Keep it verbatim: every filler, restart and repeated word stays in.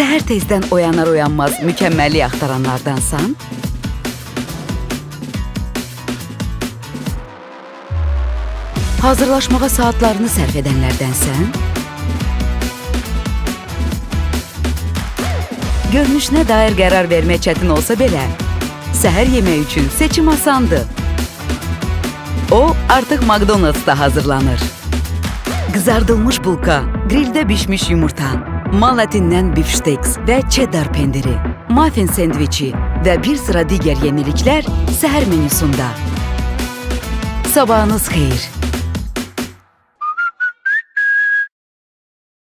Səhər tezdən oyanar oyanmaz mükəmməllik axtaranlardansan? Hazırlaşmağa saatlarını sərf edənlərdənsən? Görünüşünə dair qərar vermək çətin olsa belə, səhər yeməyi üçün seçim asandır. O, artıq McDonald's-da hazırlanır. Qızardılmış bulka, grildə bişmiş yumurta, mal ətindən bifşteks və cheddar pendiri, muffin sendviçi və bir sıra digər yeniliklər səhər menüsunda. Sabahınız xeyir.